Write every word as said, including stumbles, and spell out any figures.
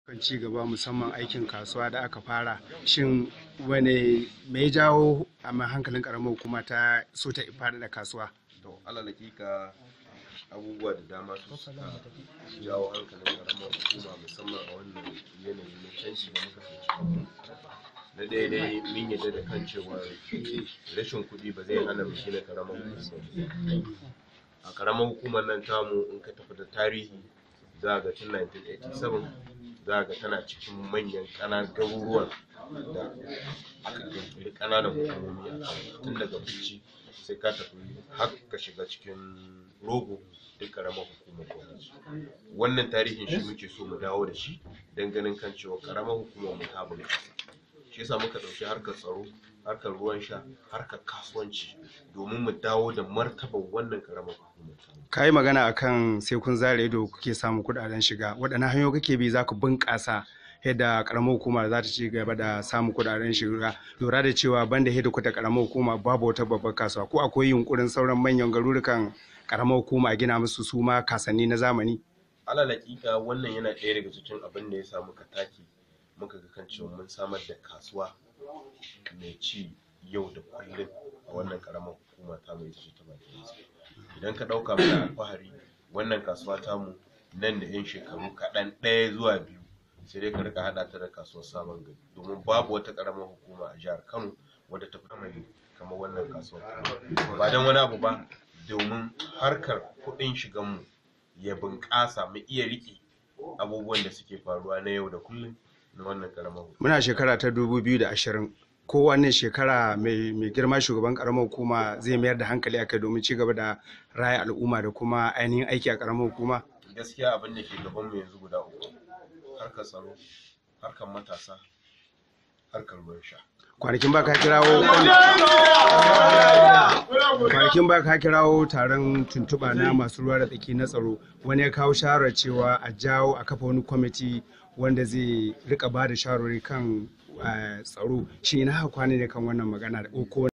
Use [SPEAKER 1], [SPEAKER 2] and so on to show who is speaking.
[SPEAKER 1] kan ci gaba musamman aikin kasuwa da aka fara, shin wane me ya jawo amma hankalin karamar hukuma ta so ta fara da kasuwa?
[SPEAKER 2] To alal hakika abubuwa da dama su suka jawo hankalin karamar hukuma musamman a wannan yanayi na canji da muka tsinci. Na daidai mun yadda da kan cewa rashin kuɗi ba zai hana mu gina karamar hukuma. A karamar hukumar nan tamu in ka tafi da tarihi za ga tun nineteen eighty-seven za ga tana cikin manyan ƙananan garuruwan da aka kirkiri ƙananan hukumomi a kan, tun daga Bichi sai ka tafi har ka shiga cikin Rogo duk karamar hukumar gwamnati. Wannan tarihin shi muke so mu dawo da shi don ganin kan cewa karamar hukumar mu ta bunƙasa. Shi yasa muka ɗauki harkar tsaro, harkar ruwan sha, harkar kasuwanci domin mu dawo da martaban wannan karamar hukumar.
[SPEAKER 1] Ka yi magana akan sai kun zare ido kuke samun kuɗaɗen shiga, waɗanne hanyoyi kake bi za ku bunƙasa yadda karamar hukuma za ta ci gaba da samun kuɗaɗen shiga, lura da cewa banda hedikwatar karamar hukuma babu wata babbar kasuwa, ko akwai yunkurin sauran manyan garurukan karamar hukuma a gina musu su ma kasanni na zamani?
[SPEAKER 2] Alal hakika wannan yana ɗaya daga cikin abin da ya sa muka take muka ga kan cewa mun samar da kasuwa mai ci yau da kullum a wannan karamar hukuma ta mai ce ta bakin. Idan ka ɗauka mana alfahari wannan kasuwa tamu nan da yan shekaru kaɗan ɗaya zuwa biyu sai dai ka rika haɗa ta da kasuwar Sabon Gari, domin babu wata karamar hukuma a jihar Kano wadda ta fi kamar wannan kasuwar. Ba don wani abu ba, domin harkar kuɗin shiganmu ya bunƙasa mu iya riƙe abubuwan da suke faruwa na yau da kullum na wannan karamar hukuma.
[SPEAKER 1] Muna shekara ta dubu biyu da ashirin, ko wannan shekara mai girma shugaban karamar hukuma zai mayar da hankali akai domin ci gaba da raya al'umma da kuma ainihin aiki a karamar hukuma?
[SPEAKER 2] Gaskiya abin da ke gabanmu yanzu guda uku: harkar tsaro, harkar matasa, harkar ruwan sha.
[SPEAKER 1] Kwanakin ba ka kirawo kwanakin ba ka kirawo taron tuntuɓa na masu ruwa da tsaki na tsaro, wani ya kawo shawarar cewa a jawo a kafa wani kwamiti wanda zai rika ba da shawarwari kan tsaro. Shi ina haka kwana ne kan wannan magana da ko